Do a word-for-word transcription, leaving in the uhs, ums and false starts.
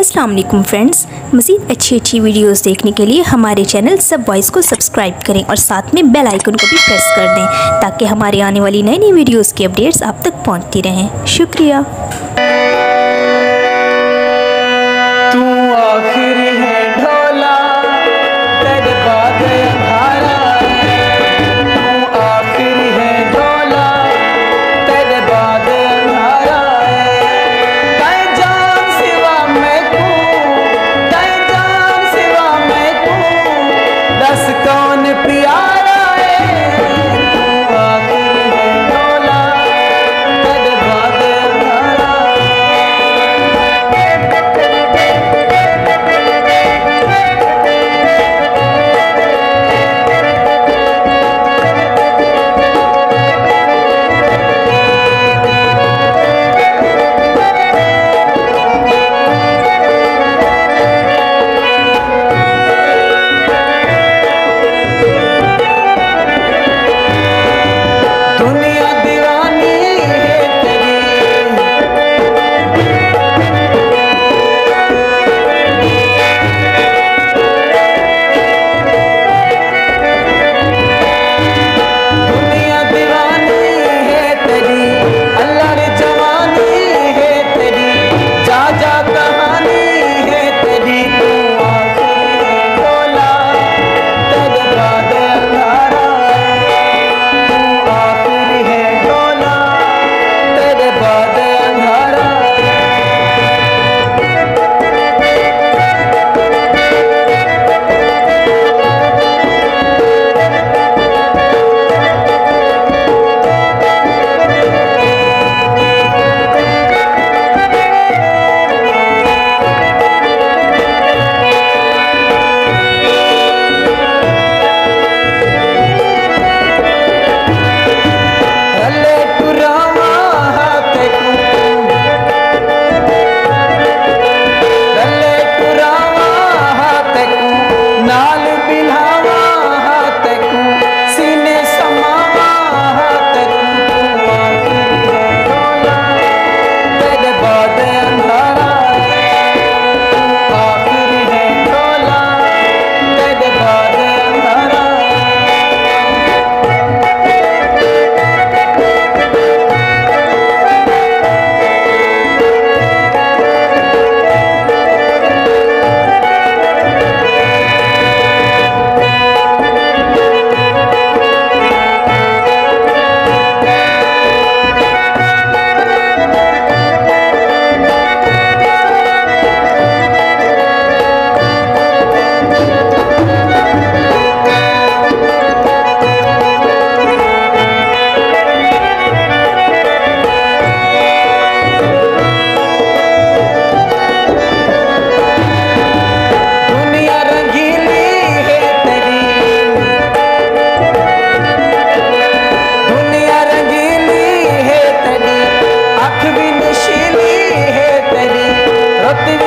अस्सलाम वालेकुम फ्रेंड्स, मज़ीद अच्छी अच्छी वीडियोस देखने के लिए हमारे चैनल सब बॉयज़ को सब्सक्राइब करें और साथ में बेल आइकन को भी प्रेस कर दें ताकि हमारे आने वाली नई नई वीडियोस की अपडेट्स आप तक पहुंचती रहें। शुक्रिया। तू आखिर है ढोला तेरे बाद अंधारा है, तू आखिर है ढोला तेरे बाद अंधारा है। तै जान सिवा मैं तू, तै जान सिवा मैं तू, दस कौन प्यारा है। तू आखिर है ढोला तेरे बाद अंधारा रत